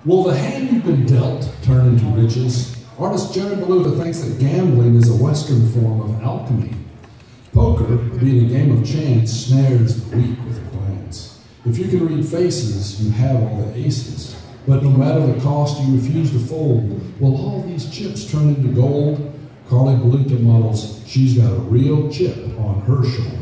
Will the hand you've been dealt turn into riches? Artist Jerry Beluga thinks that gambling is a Western form of alchemy. Poker, being a game of chance, snares the weak with a glance. If you can read faces, you have all the aces. But no matter the cost, you refuse to fold. Will all these chips turn into gold? Carly Beluga models, she's got a real chip on her shoulder.